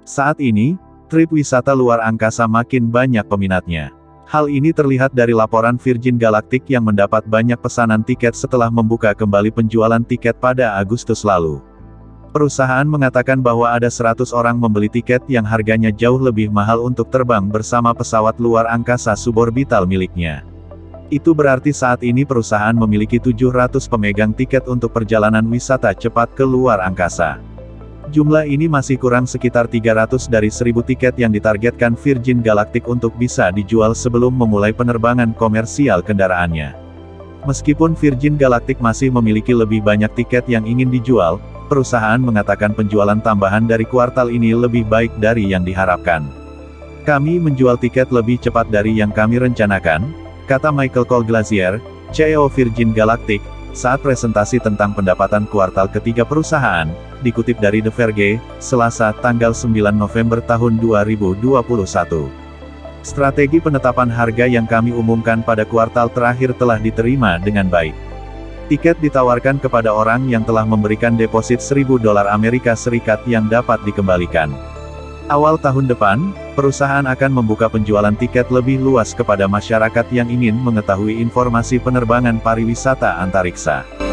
Saat ini, trip wisata luar angkasa makin banyak peminatnya. Hal ini terlihat dari laporan Virgin Galactic yang mendapat banyak pesanan tiket setelah membuka kembali penjualan tiket pada Agustus lalu. Perusahaan mengatakan bahwa ada 100 orang membeli tiket yang harganya jauh lebih mahal untuk terbang bersama pesawat luar angkasa suborbital miliknya. Itu berarti saat ini perusahaan memiliki 700 pemegang tiket untuk perjalanan wisata cepat ke luar angkasa. Jumlah ini masih kurang sekitar 300 dari 1.000 tiket yang ditargetkan Virgin Galactic untuk bisa dijual sebelum memulai penerbangan komersial kendaraannya. Meskipun Virgin Galactic masih memiliki lebih banyak tiket yang ingin dijual, perusahaan mengatakan penjualan tambahan dari kuartal ini lebih baik dari yang diharapkan. Kami menjual tiket lebih cepat dari yang kami rencanakan, kata Michael Colglazier, CEO Virgin Galactic, saat presentasi tentang pendapatan kuartal ketiga perusahaan, dikutip dari The Verge, Selasa, tanggal 9 November tahun 2021. Strategi penetapan harga yang kami umumkan pada kuartal terakhir telah diterima dengan baik. Tiket ditawarkan kepada orang yang telah memberikan deposit $1.000 Amerika Serikat yang dapat dikembalikan. Awal tahun depan, perusahaan akan membuka penjualan tiket lebih luas kepada masyarakat yang ingin mengetahui informasi penerbangan pariwisata antariksa.